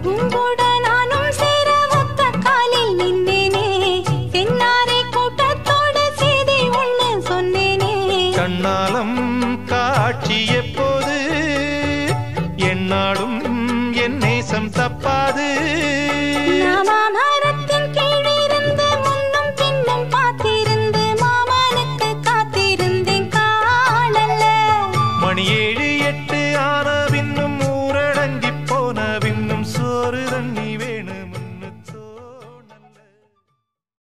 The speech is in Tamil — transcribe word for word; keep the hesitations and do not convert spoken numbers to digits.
உங்கூட நானும் சேர ஒத்த காலில் நின்னேனே தென்னாரை கூட்டத்தோடு செய்தி ஒண்ணு சொன்னேனே கண்ணாலம் காட்சி எப்போது என்னாலும் என் நேசம் தப்பாது மரத்தின் கீழிருந்து முன்னும் பின்னும் பார்த்திருந்து மாமனுக்கு காத்திருந்தேன் காணல மணி ஏழு